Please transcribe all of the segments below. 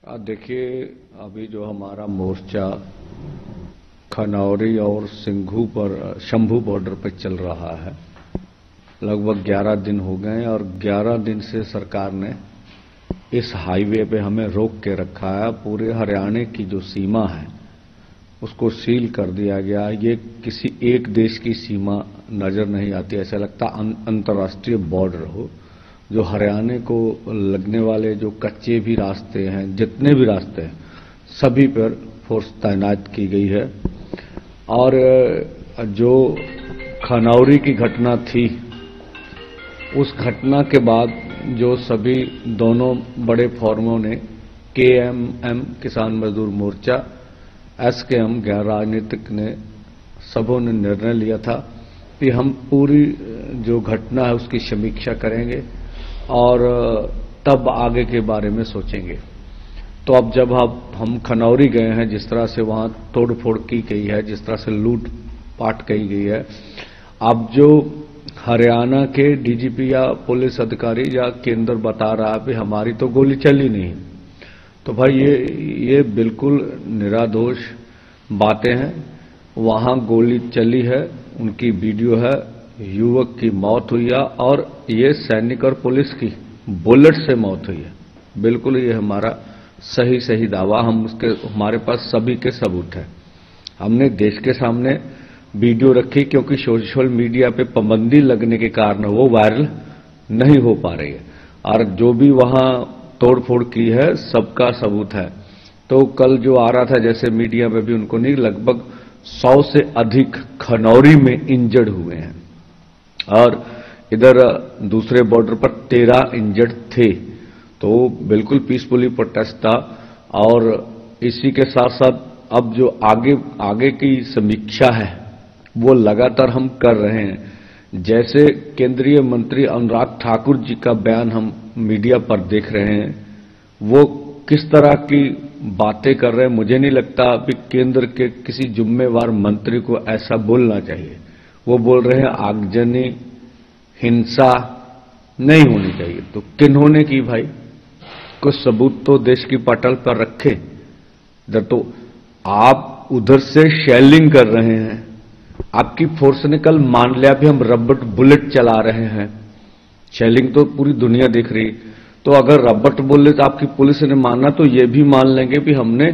देखिए, अभी जो हमारा मोर्चा खनौरी और शंभू बॉर्डर पर चल रहा है, लगभग 11 दिन हो गए और 11 दिन से सरकार ने इस हाईवे पे हमें रोक के रखा है। पूरे हरियाणा की जो सीमा है उसको सील कर दिया गया। ये किसी एक देश की सीमा नजर नहीं आती, ऐसा लगता अंतर्राष्ट्रीय बॉर्डर हो। जो हरियाणा को लगने वाले जो कच्चे भी रास्ते हैं, जितने भी रास्ते हैं, सभी पर फोर्स तैनात की गई है। और जो खनौरी की घटना थी, उस घटना के बाद जो सभी दोनों बड़े फोरमों ने KMM किसान मजदूर मोर्चा, SKM गैर राजनीतिक ने, सबों ने निर्णय लिया था कि हम पूरी जो घटना है उसकी समीक्षा करेंगे और तब आगे के बारे में सोचेंगे। तो अब जब हम खनौरी गए हैं, जिस तरह से वहां तोड़फोड़ की गई है, जिस तरह से लूट पाट की गई है, अब जो हरियाणा के DGP या पुलिस अधिकारी या केंद्र बता रहा है कि हमारी तो गोली चली नहीं, तो भाई ये बिल्कुल निरादोष बातें हैं। वहां गोली चली है, उनकी वीडियो है, युवक की मौत हुई है और ये सैनिक और पुलिस की बुलेट से मौत हुई है। बिल्कुल ये हमारा सही दावा, हमारे पास सभी के सबूत है। हमने देश के सामने वीडियो रखी, क्योंकि सोशल मीडिया पे पाबंदी लगने के कारण वो वायरल नहीं हो पा रही है। और जो भी वहां तोड़फोड़ की है, सबका सबूत है। तो कल जो आ रहा था, जैसे मीडिया में भी उनको नहीं, लगभग 100 से अधिक खनौरी में इंजर्ड हुए हैं और इधर दूसरे बॉर्डर पर 13 इंजर्ड थे। तो बिल्कुल पीसफुली प्रोटेस्ट था। और इसी के साथ साथ अब जो आगे की समीक्षा है वो लगातार हम कर रहे हैं। जैसे केंद्रीय मंत्री अनुराग ठाकुर जी का बयान हम मीडिया पर देख रहे हैं, वो किस तरह की बातें कर रहे हैं। मुझे नहीं लगता कि केंद्र के किसी जिम्मेवार मंत्री को ऐसा बोलना चाहिए। वो बोल रहे हैं आगजनी, हिंसा नहीं होनी चाहिए। तो किन्होंने की भाई? कुछ सबूत तो देश की पटल पर रखे। इधर तो आप उधर से शेलिंग कर रहे हैं, आपकी फोर्स ने कल मान लिया भी हम रबट बुलेट चला रहे हैं। शेलिंग तो पूरी दुनिया देख रही। तो अगर रबट बुलेट आपकी पुलिस ने माना, तो ये भी मान लेंगे कि हमने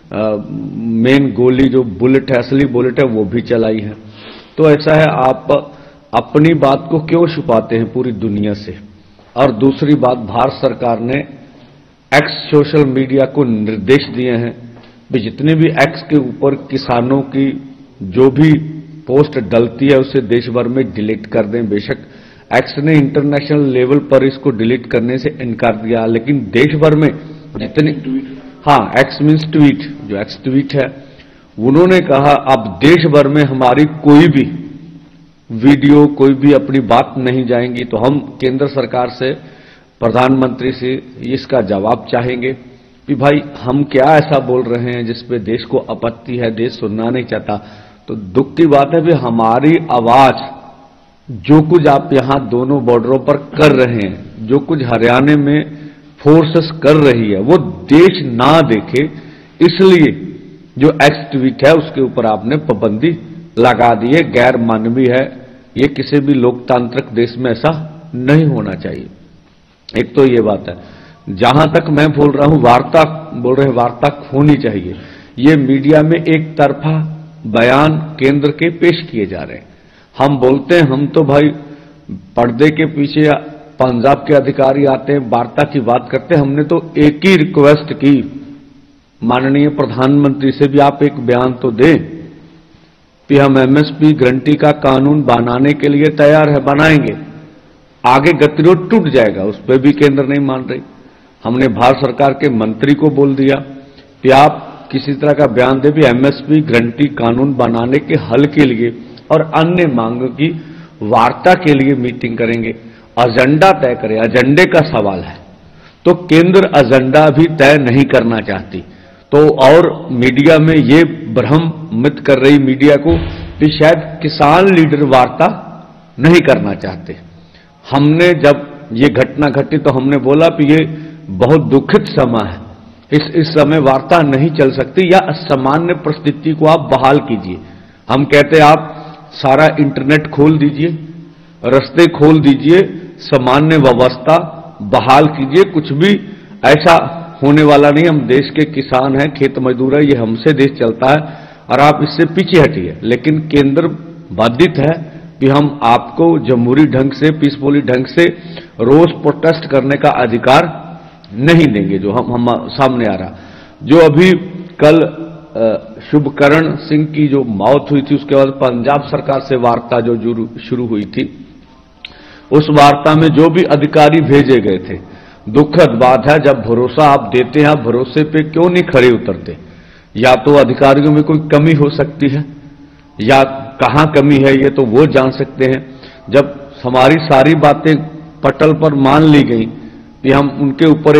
मेन गोली जो बुलेट है, असली बुलेट है, वो भी चलाई है। तो ऐसा है, आप अपनी बात को क्यों छुपाते हैं पूरी दुनिया से? और दूसरी बात, भारत सरकार ने एक्स सोशल मीडिया को निर्देश दिए हैं कि जितने भी एक्स के ऊपर किसानों की जो भी पोस्ट डलती है उसे देश भर में डिलीट कर दें। बेशक एक्स ने इंटरनेशनल लेवल पर इसको डिलीट करने से इनकार दिया, लेकिन देश भर में जितने, हाँ, एक्स मीन्स ट्वीट, जो एक्स ट्वीट है, उन्होंने कहा अब देश भर में हमारी कोई भी वीडियो, कोई भी अपनी बात नहीं जाएंगी। तो हम केंद्र सरकार से, प्रधानमंत्री से इसका जवाब चाहेंगे कि भाई हम क्या ऐसा बोल रहे हैं जिसपे देश को आपत्ति है, देश सुनना नहीं चाहता। तो दुख की बात है कि हमारी आवाज, जो कुछ आप यहां दोनों बॉर्डरों पर कर रहे हैं, जो कुछ हरियाणा में फोर्सेस कर रही है, वो देश ना देखे, इसलिए जो एक्स ट्वीट है उसके ऊपर आपने पाबंदी लगा दी है। गैर मानवीय है। ये किसी भी लोकतांत्रिक देश में ऐसा नहीं होना चाहिए। एक तो ये बात है। जहां तक मैं बोल रहा हूं, वार्ता बोल रहे हैं, वार्ता होनी चाहिए। ये मीडिया में एक तरफा बयान केंद्र के पेश किए जा रहे हैं। हम बोलते हैं, हम तो भाई पर्दे के पीछे पंजाब के अधिकारी आते हैं, वार्ता की बात करते हैं। हमने तो एक ही रिक्वेस्ट की माननीय प्रधानमंत्री से भी, आप एक बयान तो दें कि हम MSP गारंटी का कानून बनाने के लिए तैयार है, बनाएंगे। आगे गतिरोध टूट जाएगा, उस पर भी केंद्र नहीं मान रही। हमने भारत सरकार के मंत्री को बोल दिया कि आप किसी तरह का बयान दे भी MSP गारंटी कानून बनाने के हल के लिए और अन्य मांगों की वार्ता के लिए मीटिंग करेंगे, एजेंडा तय करें। एजेंडे का सवाल है, तो केंद्र एजेंडा भी तय नहीं करना चाहती। तो और मीडिया में ये भ्रमित कर रही मीडिया को कि शायद किसान लीडर वार्ता नहीं करना चाहते। हमने जब ये घटना घटी तो हमने बोला कि ये बहुत दुखित समय है इस समय वार्ता नहीं चल सकती, या सामान्य परिस्थिति को आप बहाल कीजिए। हम कहते आप सारा इंटरनेट खोल दीजिए, रास्ते खोल दीजिए, सामान्य व्यवस्था बहाल कीजिए, कुछ भी ऐसा होने वाला नहीं। हम देश के किसान हैं, खेत मजदूर है, ये हमसे देश चलता है, और आप इससे पीछे हटिए। लेकिन केंद्र बाधित है कि हम आपको जमहूरी ढंग से, पीसफुली ढंग से रोज प्रोटेस्ट करने का अधिकार नहीं देंगे, जो हम सामने आ रहा। जो अभी कल शुभकरण सिंह की जो मौत हुई थी, उसके बाद पंजाब सरकार से वार्ता जो शुरू हुई थी, उस वार्ता में जो भी अधिकारी भेजे गए थे, दुखद बात है, जब भरोसा आप देते हैं, आप भरोसे पे क्यों नहीं खड़े उतरते? या तो अधिकारियों में कोई कमी हो सकती है, या कहां कमी है ये तो वो जान सकते हैं। जब हमारी सारी बातें पटल पर मान ली गई कि हम उनके ऊपर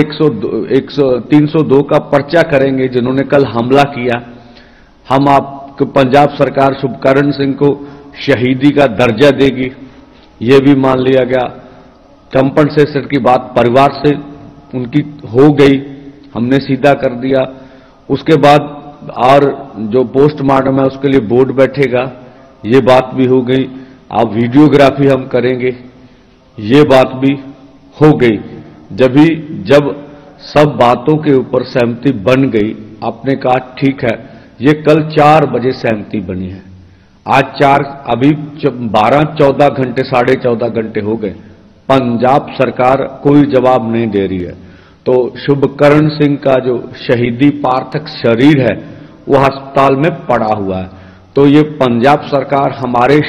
302 का पर्चा करेंगे, जिन्होंने कल हमला किया, हम आपको पंजाब सरकार शुभकरण सिंह को शहीदी का दर्जा देगी, ये भी मान लिया गया। कंपनसेशन की बात परिवार से उनकी हो गई, हमने सीधा कर दिया। उसके बाद और जो पोस्टमार्टम है उसके लिए बोर्ड बैठेगा, ये बात भी हो गई। अब वीडियोग्राफी हम करेंगे, ये बात भी हो गई। जब सब बातों के ऊपर सहमति बन गई, आपने कहा ठीक है, ये कल 4 बजे सहमति बनी है, आज अभी 12-14 घंटे, 14.5 घंटे हो गए, पंजाब सरकार कोई जवाब नहीं दे रही है। तो शुभकरण सिंह का जो शहीदी पार्थक शरीर है वो अस्पताल में पड़ा हुआ है। तो ये पंजाब सरकार हमारे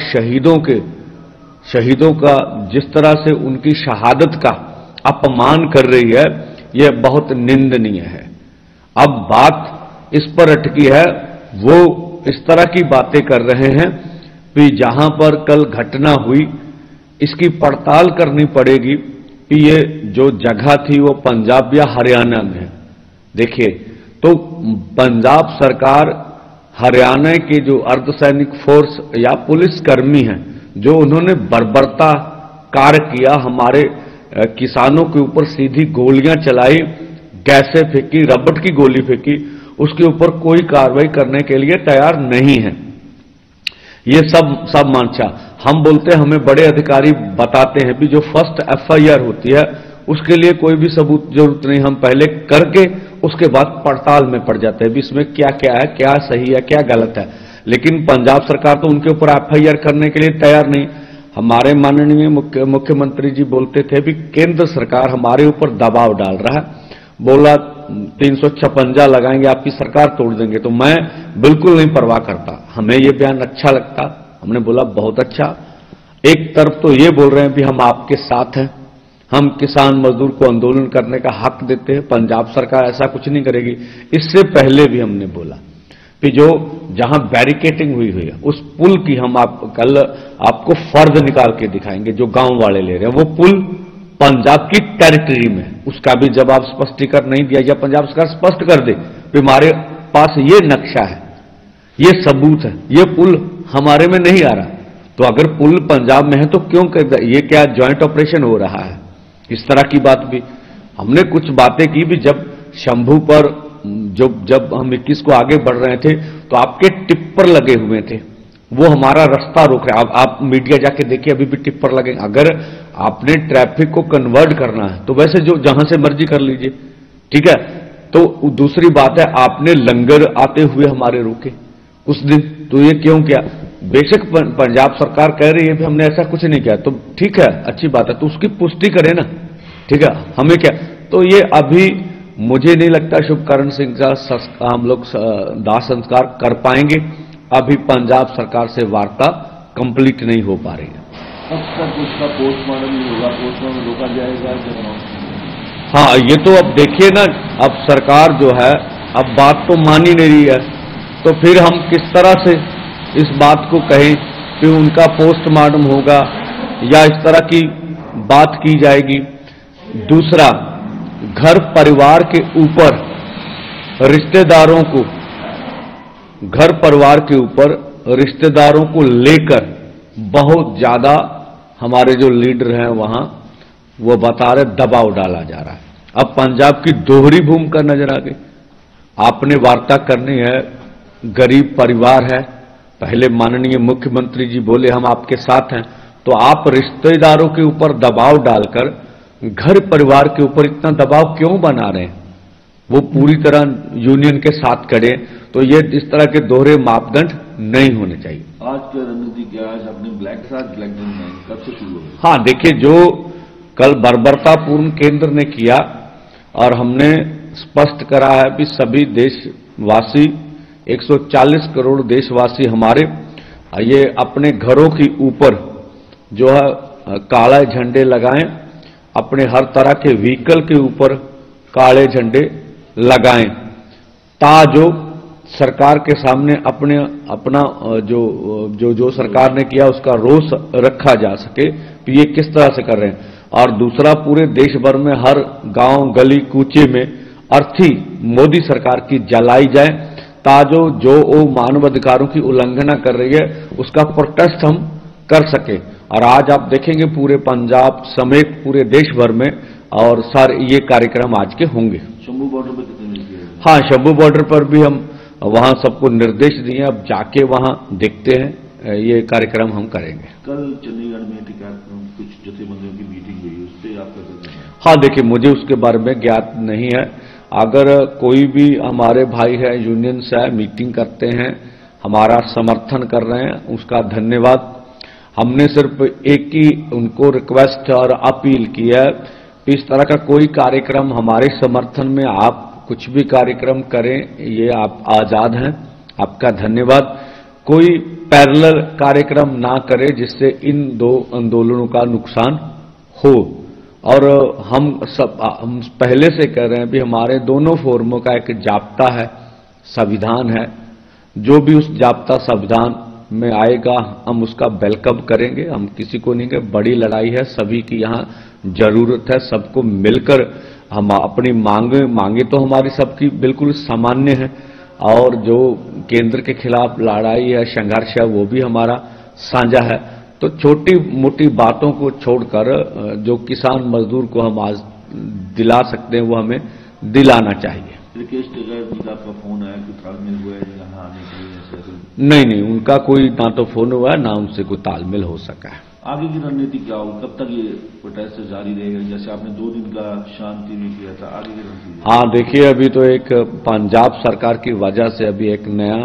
शहीदों का जिस तरह से उनकी शहादत का अपमान कर रही है, यह बहुत निंदनीय है। अब बात इस पर अटकी है, वो इस तरह की बातें कर रहे हैं कि जहां पर कल घटना हुई इसकी पड़ताल करनी पड़ेगी कि ये जो जगह थी वो पंजाब या हरियाणा में है। देखिए, तो पंजाब सरकार हरियाणा के जो अर्धसैनिक फोर्स या पुलिस कर्मी हैं, जो उन्होंने बर्बरता कार्य किया, हमारे किसानों के ऊपर सीधी गोलियां चलाई, गैसें फेंकी, रबड़ की गोली फेंकी, उसके ऊपर कोई कार्रवाई करने के लिए तैयार नहीं है। ये सब मानचा हम बोलते हैं, हमें बड़े अधिकारी बताते हैं कि जो फर्स्ट एफआईआर होती है उसके लिए कोई भी सबूत जरूरत नहीं, हम पहले करके उसके बाद पड़ताल में पड़ जाते हैं भी इसमें क्या क्या है, क्या सही है, क्या गलत है। लेकिन पंजाब सरकार तो उनके ऊपर एफआईआर करने के लिए तैयार नहीं। हमारे माननीय मुख्यमंत्री जी बोलते थे कि केंद्र सरकार हमारे ऊपर दबाव डाल रहा है, बोला 356 लगाएंगे, आपकी सरकार तोड़ देंगे। तो मैं बिल्कुल नहीं परवाह करता, हमें यह बयान अच्छा लगता, हमने बोला बहुत अच्छा। एक तरफ तो ये बोल रहे हैं भी हम आपके साथ हैं, हम किसान मजदूर को आंदोलन करने का हक देते हैं, पंजाब सरकार ऐसा कुछ नहीं करेगी। इससे पहले भी हमने बोला कि जो जहां बैरिकेटिंग हुई है उस पुल की हम कल आपको फर्द निकाल के दिखाएंगे, जो गांव वाले ले रहे हैं, वो पुल पंजाब की टेरिटरी में, उसका भी जवाब स्पष्टीकरण नहीं दिया, या पंजाब सरकार स्पष्ट कर दे कि हमारे पास ये नक्शा है, ये सबूत है, ये पुल हमारे में नहीं आ रहा। तो अगर पुल पंजाब में है तो क्यों कर, ये क्या ज्वाइंट ऑपरेशन हो रहा है? इस तरह की बात भी हमने कुछ बातें की भी। जब शंभू पर जब हम 21 को आगे बढ़ रहे थे तो आपके टिप्पर लगे हुए थे, वो हमारा रास्ता रोक रहे। आप मीडिया जाके देखिए, अभी भी टिप्पर लगे। अगर आपने ट्रैफिक को कन्वर्ट करना है तो वैसे जो जहां से मर्जी कर लीजिए, ठीक है। तो दूसरी बात है, आपने लंगर आते हुए हमारे रोके उस दिन, तो ये क्यों किया? बेशक पंजाब सरकार कह रही है कि हमने ऐसा कुछ नहीं किया, तो ठीक है, अच्छी बात है, तो उसकी पुष्टि करें ना, ठीक है, हमें क्या। तो ये अभी मुझे नहीं लगता शुभकरण सिंह का हम लोग दाह संस्कार कर पाएंगे। अभी पंजाब सरकार से वार्ता कंप्लीट नहीं हो पा रही है। अब तक उसका पोस्टमार्टम नहीं होगा, पोस्टमार्टम रोका जाएगा। हाँ, ये तो अब देखिए ना, अब सरकार जो है अब बात तो मान ही नहीं रही है, तो फिर हम किस तरह से इस बात को कहें कि उनका पोस्टमार्टम होगा या इस तरह की बात की जाएगी। दूसरा, घर परिवार के ऊपर रिश्तेदारों को, घर परिवार के ऊपर रिश्तेदारों को लेकर बहुत ज्यादा हमारे जो लीडर हैं वहां वो बता रहे दबाव डाला जा रहा है। अब पंजाब की दोहरी भूमिका नजर आ गई। आपने वार्ता करनी है, गरीब परिवार है, पहले माननीय मुख्यमंत्री जी बोले हम आपके साथ हैं, तो आप रिश्तेदारों के ऊपर दबाव डालकर घर परिवार के ऊपर इतना दबाव क्यों बना रहे हैं? वो पूरी तरह यूनियन के साथ खड़े, तो ये इस तरह के दोहरे मापदंड नहीं होने चाहिए। आज की रणनीति क्या है? अपने ब्लैक के साथ ब्लैक कब से शुरू होगी? हाँ, देखिए, जो कल बर्बरतापूर्ण केंद्र ने किया और हमने स्पष्ट करा है कि सभी देशवासी 140 करोड़ देशवासी हमारे ये अपने घरों के ऊपर जो है काले झंडे लगाएं, अपने हर तरह के व्हीकल के ऊपर काले झंडे लगाएं, ताजो सरकार के सामने अपना जो सरकार ने किया उसका रोष रखा जा सके कि ये किस तरह से कर रहे हैं। और दूसरा, पूरे देश भर में हर गांव गली कूचे में अर्थी मोदी सरकार की जलाई जाए, ताजो जो वो मानवाधिकारों की उल्लंघना कर रही है उसका प्रोटेस्ट हम कर सके। और आज आप देखेंगे पूरे पंजाब समेत पूरे देश भर में और सारे ये कार्यक्रम आज के होंगे। शंभू बॉर्डर पर कितने मिलती है? हाँ, शंभू बॉर्डर पर भी हम वहां सबको निर्देश दिए, अब जाके वहां देखते हैं, ये कार्यक्रम हम करेंगे। कल चंडीगढ़ में कुछ जथेबंदियों की मीटिंग हुई, उस पर आपका क्या कहना है? हाँ, देखिए, मुझे उसके बारे में ज्ञात नहीं है। अगर कोई भी हमारे भाई है, यूनियन से है, मीटिंग करते हैं, हमारा समर्थन कर रहे हैं, उसका धन्यवाद। हमने सिर्फ एक ही उनको रिक्वेस्ट और अपील की है, इस तरह का कोई कार्यक्रम हमारे समर्थन में आप कुछ भी कार्यक्रम करें, ये आप आजाद हैं, आपका धन्यवाद। कोई पैरेलल कार्यक्रम ना करें जिससे इन दो आंदोलनों का नुकसान हो। और हम पहले से कह रहे हैं कि हमारे दोनों फोरमों का एक जाब्ता है, संविधान है, जो भी उस जाब्ता संविधान में आएगा हम उसका वेलकम करेंगे। हम किसी को नहीं कहे, बड़ी लड़ाई है, सभी की यहाँ जरूरत है, सबको मिलकर हम अपनी मांगे तो हमारी सबकी बिल्कुल सामान्य है, और जो केंद्र के खिलाफ लड़ाई है, संघर्ष है, वो भी हमारा साझा है। तो छोटी मोटी बातों को छोड़कर जो किसान मजदूर को हम आज दिला सकते हैं वो हमें दिलाना चाहिए। रिकेश टिकैत जी का आपका फोन आया कि तालमेल हुआ है यहाँ आने के लिए? नहीं, उनका कोई ना तो फोन हुआ है ना उनसे कोई तालमेल हो सका है। आगे की रणनीति क्या होगी? कब तक ये प्रोटेस्ट जारी रहेगा? जैसे आपने 2 दिन का शांति में किया था, आगे की रणनीति? हाँ, देखिए, अभी तो एक पंजाब सरकार की वजह से अभी एक नया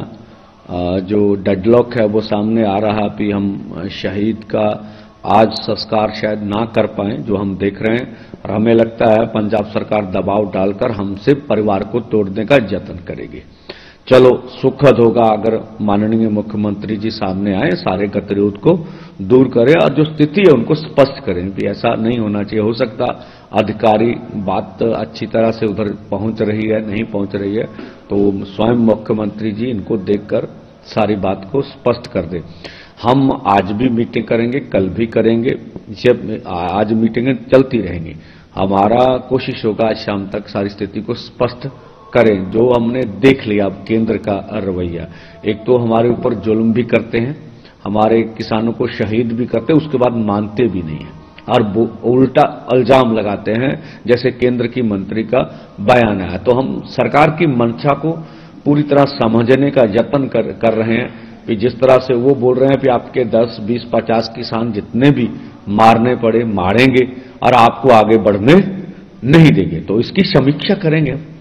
जो डेडलॉक है वो सामने आ रहा कि हम शहीद का आज संस्कार शायद ना कर पाएं, जो हम देख रहे हैं। और हमें लगता है पंजाब सरकार दबाव डालकर हमसे परिवार को तोड़ने का यत्न करेगी। चलो, सुखद होगा अगर माननीय मुख्यमंत्री जी सामने आए, सारे गतिरोध को दूर करें और जो स्थिति है उनको स्पष्ट करें कि ऐसा नहीं होना चाहिए। हो सकता अधिकारी बात अच्छी तरह से उधर पहुंच रही है, नहीं पहुंच रही है, तो स्वयं मुख्यमंत्री जी इनको देखकर सारी बात को स्पष्ट कर दें। हम आज भी मीटिंग करेंगे, कल भी करेंगे, आज मीटिंगें चलती रहेंगी। हमारा कोशिश होगा आज शाम तक सारी स्थिति को स्पष्ट करें। जो हमने देख लिया अब केंद्र का रवैया, एक तो हमारे ऊपर जुल्म भी करते हैं, हमारे किसानों को शहीद भी करते हैं, उसके बाद मानते भी नहीं है और उल्टा इल्जाम लगाते हैं, जैसे केंद्र की मंत्री का बयान आया। तो हम सरकार की मंशा को पूरी तरह समझने का यत्न कर रहे हैं कि जिस तरह से वो बोल रहे हैं कि आपके 10, 20, 50 किसान जितने भी मारने पड़े मारेंगे और आपको आगे बढ़ने नहीं देंगे, तो इसकी समीक्षा करेंगे।